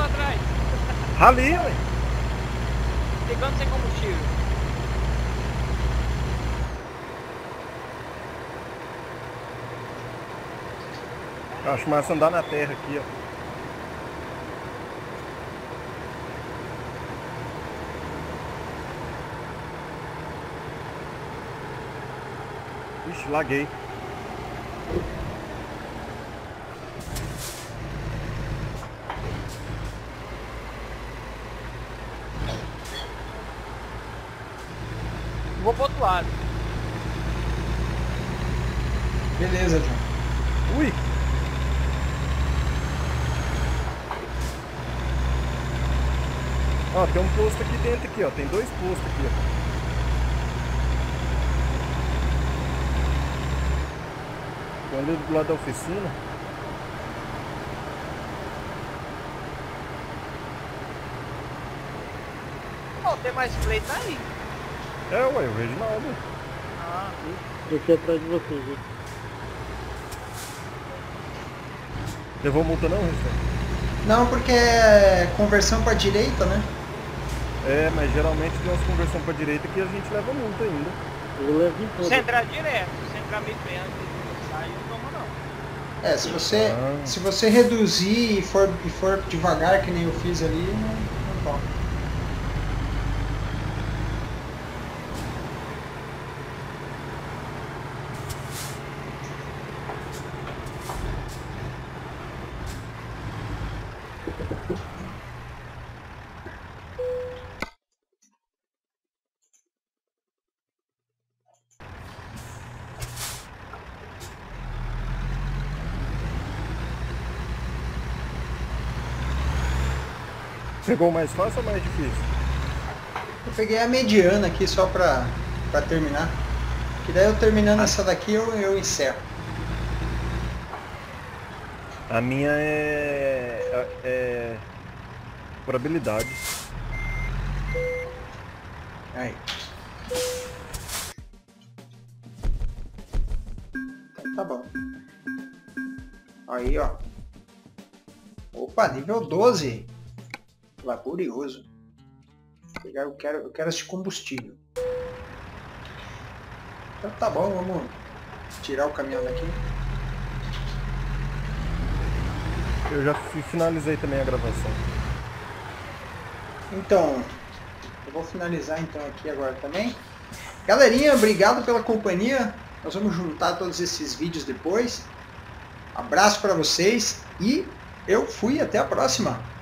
atrás. Ali, ué. Pegando sem combustível. Acho massa andar na terra aqui, ó. Ixi, laguei. Vou pro outro lado. Beleza, João. Ui! Ó, tem um posto aqui dentro aqui, ó. Tem dois postos aqui, ó. Tem ali do lado da oficina. Ó, tem mais play aí. É, ué, eu vejo nada. Ah, Aqui atrás de você, gente. Levou multa não, Restante? Não, porque é conversão para direita, né? É, mas geralmente tem umas conversões pra direita que a gente leva multa ainda. Eu levo em se todas. entrar direto, se entrar meio perto e sai, não toma não. É, se você reduzir e for devagar, que nem eu fiz ali, não toca. Pegou o mais fácil ou mais difícil? Eu peguei a mediana aqui só pra terminar. Que daí eu terminando essa daqui eu encerro. A minha é probabilidade. Aí. Então tá bom. Aí, ó. Opa, nível 12. Laborioso. Eu quero esse combustível. Então tá bom, vamos tirar o caminhão daqui. Eu já finalizei também a gravação. Então, eu vou finalizar então aqui agora também. Galerinha, obrigado pela companhia. Nós vamos juntar todos esses vídeos depois. Abraço para vocês e eu fui, até a próxima.